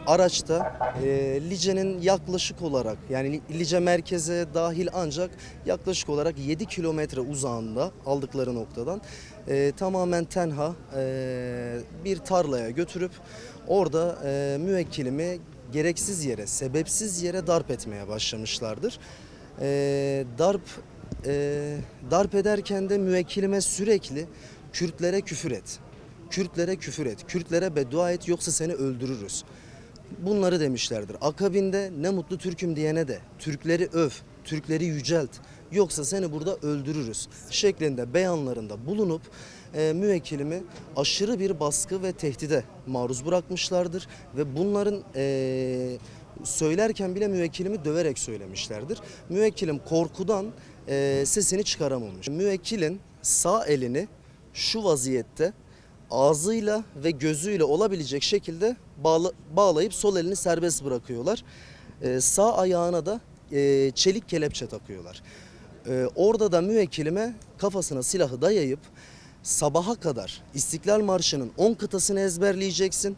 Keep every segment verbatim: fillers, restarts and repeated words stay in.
araçta e, Lice'nin yaklaşık olarak yani Lice merkeze dahil ancak yaklaşık olarak yedi kilometre uzağında aldıkları noktadan e, tamamen tenha e, bir tarlaya götürüp orada e, müvekkilimi gereksiz yere, sebepsiz yere darp etmeye başlamışlardır. E, darp e, darp ederken de müvekkilime sürekli Kürtlere küfür et. Kürtlere küfür et, Kürtlere beddua et yoksa seni öldürürüz. Bunları demişlerdir. Akabinde ne mutlu Türk'üm diyene de Türkleri öv, Türkleri yücelt yoksa seni burada öldürürüz şeklinde beyanlarında bulunup e, müvekkilimi aşırı bir baskı ve tehdide maruz bırakmışlardır ve bunların e, söylerken bile müvekkilimi döverek söylemişlerdir. Müvekkilim korkudan e, sesini çıkaramamış. Müvekkilin sağ elini şu vaziyette ağzıyla ve gözüyle olabilecek şekilde bağla, bağlayıp sol elini serbest bırakıyorlar. Ee, sağ ayağına da e, çelik kelepçe takıyorlar. Ee, orada da müvekkilime kafasına silahı dayayıp sabaha kadar İstiklal Marşı'nın on kıtasını ezberleyeceksin.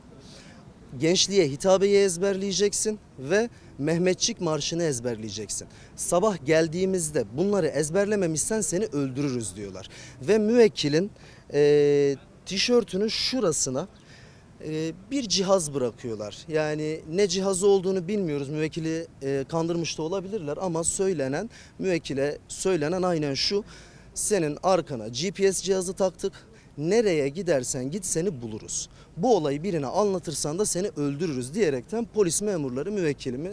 Gençliğe hitabeyi ezberleyeceksin ve Mehmetçik Marşı'nı ezberleyeceksin. Sabah geldiğimizde bunları ezberlememişsen seni öldürürüz diyorlar. Ve müvekkilin e, tişörtünün şurasına e, bir cihaz bırakıyorlar. Yani ne cihazı olduğunu bilmiyoruz. Müvekkili e, kandırmış da olabilirler ama söylenen, müvekkile söylenen aynen şu: senin arkana G P S cihazı taktık. Nereye gidersen git seni buluruz. Bu olayı birine anlatırsan da seni öldürürüz diyerekten polis memurları müvekkilimi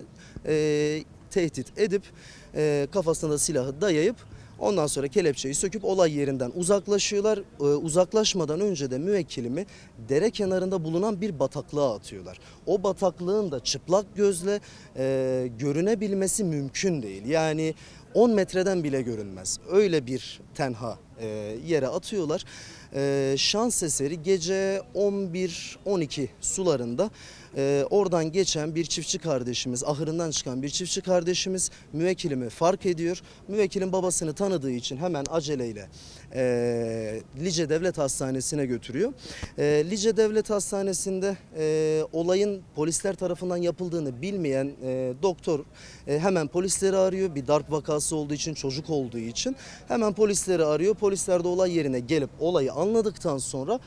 e, tehdit edip e, kafasına da silahı dayayıp ondan sonra kelepçeyi söküp olay yerinden uzaklaşıyorlar. Ee, uzaklaşmadan önce de müvekkilimi dere kenarında bulunan bir bataklığa atıyorlar. O bataklığın da çıplak gözle e, görünebilmesi mümkün değil. Yani on metreden bile görünmez. Öyle bir tenha e, yere atıyorlar. E, şans eseri gece on bir on iki sularında e, oradan geçen bir çiftçi kardeşimiz, ahırından çıkan bir çiftçi kardeşimiz müvekkilimi fark ediyor. Müvekkilin babasını tanıdığı için hemen aceleyle e, Lice Devlet Hastanesi'ne götürüyor. E, Lice Devlet Hastanesi'nde e, olayın polisler tarafından yapıldığını bilmeyen e, doktor e, hemen polisleri arıyor. Bir darp vakası olduğu için, çocuk olduğu için hemen polisleri arıyor. Polisler de olay yerine gelip olayı anladıktan sonra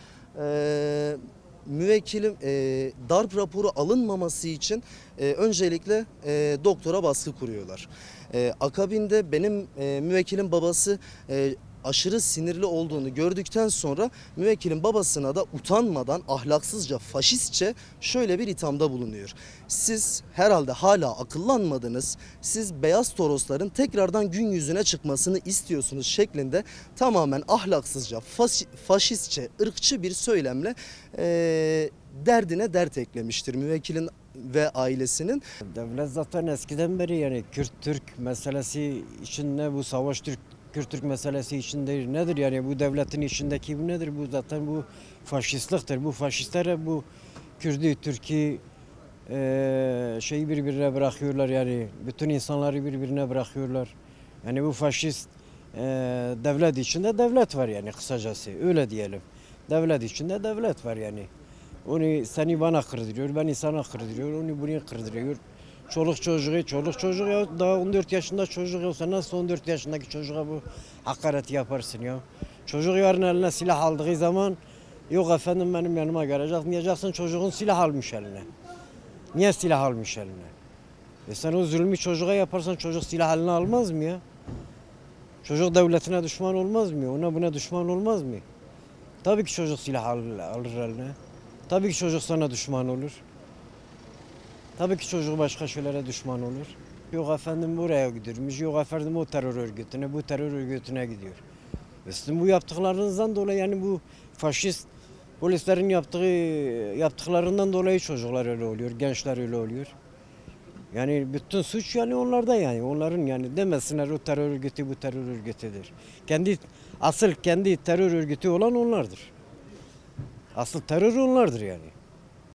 e, müvekkilim e, darp raporu alınmaması için e, öncelikle e, doktora baskı kuruyorlar. E, akabinde benim e, müvekkilim babası e, aşırı sinirli olduğunu gördükten sonra müvekkilin babasına da utanmadan ahlaksızca, faşistçe şöyle bir ithamda bulunuyor. Siz herhalde hala akıllanmadınız. Siz beyaz torosların tekrardan gün yüzüne çıkmasını istiyorsunuz şeklinde tamamen ahlaksızca, faş, faşistçe, ırkçı bir söylemle e, derdine dert eklemiştir müvekkilin ve ailesinin. Devlet zaten eskiden beri yani Kürt-Türk meselesi içinde bu savaş Türk Kürt-Türk meselesi içinde nedir yani bu devletin içindeki bu nedir bu zaten bu faşistliktir. Bu faşistler bu Kürt'ü, Türk'ü e, şeyi birbirine bırakıyorlar yani bütün insanları birbirine bırakıyorlar. Yani bu faşist e, devlet içinde devlet var yani kısacası öyle diyelim. Devlet içinde devlet var yani. Onu seni bana kırdırıyor, beni sana kırdırıyor, onu bunu kırdırıyor. Çoluk çocuğu, çoluk çocuğu ya daha on dört yaşında çocuk yoksa nasıl on dört yaşındaki çocuğa bu hakareti yaparsın ya? Çocuk yarın eline silah aldığı zaman yok efendim benim yanıma gelecek diyeceksin çocuğun silah almış eline. Niye silah almış eline? E sen o zulmü çocuğa yaparsan çocuk silah eline almaz mı ya? Çocuk devletine düşman olmaz mı? Ona buna düşman olmaz mı? Tabii ki çocuk silah alır, alır eline. Tabii ki çocuk sana düşman olur. Tabii ki çocuk başka şeylere düşman olur. Yok efendim buraya gidiyormuş, yok efendim o terör örgütüne, bu terör örgütüne gidiyor. Ve sizin bu yaptıklarınızdan dolayı yani bu faşist polislerin yaptığı yaptıklarından dolayı çocuklar öyle oluyor, gençler öyle oluyor. Yani bütün suç yani onlarda yani onların yani demesinler o terör örgütü bu terör örgütüdür. Kendi asıl kendi terör örgütü olan onlardır. Asıl terör onlardır yani.